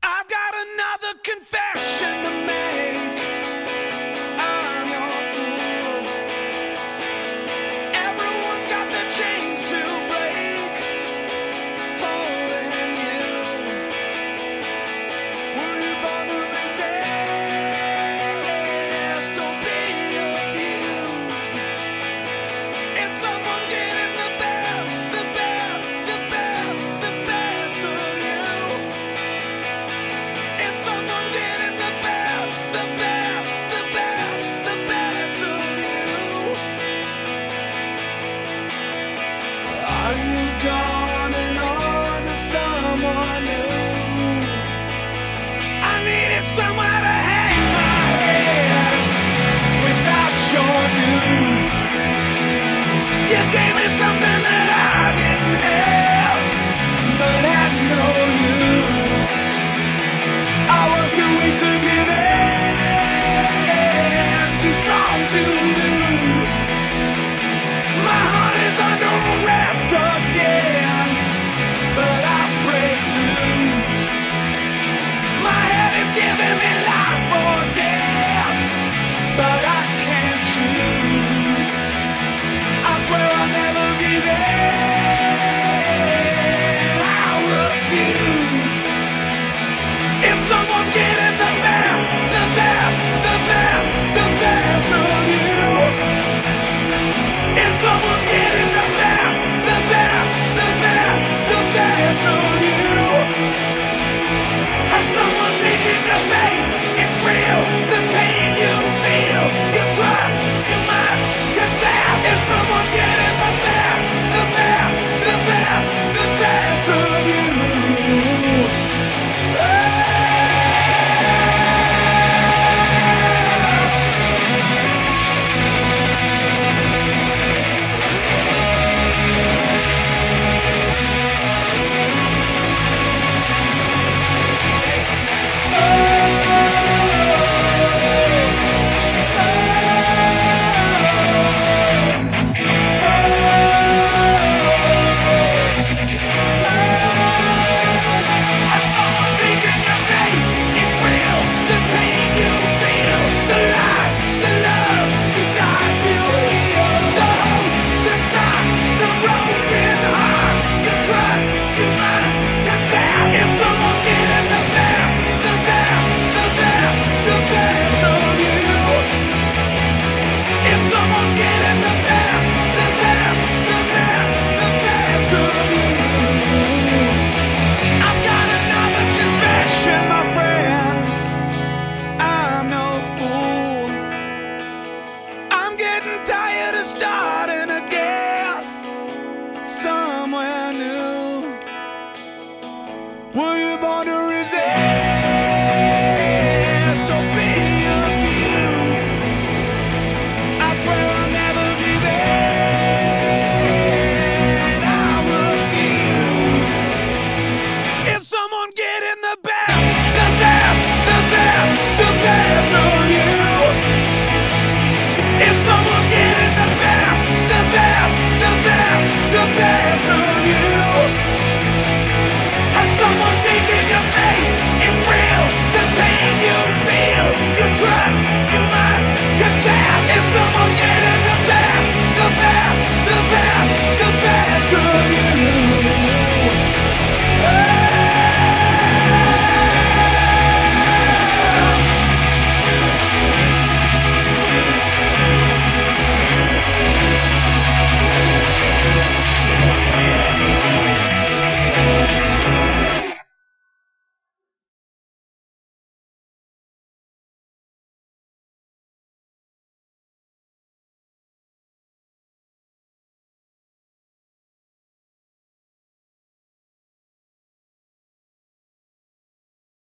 I've got another confession to make. I'm your fool. Everyone's got the chains to break, holding you. Were you born to resist or be abused? Is someone getting the best, the best, the best, the best of you? Is someone getting the best, the best, the best, the best of you? Are you gone and on to someone new? I needed somewhere to hang my head without your news. You gave me something that I didn't have, but had no use. I was too weak to give in, too strong to lose. My heart is under arrest again, but I break loose. My head is giving me life or death, but I can't choose. I swear I'll never give in, I refuse. Is someone getting the best, the best, the best, the best of you? Is someone getting the best, the best, the best, the best of you? Has someone taken the bait? It's real, the pain you feel, you trust, you must confess. Is someone getting the best, the best, the best, the best of you? Tired of starting again somewhere new. Were you born to resist?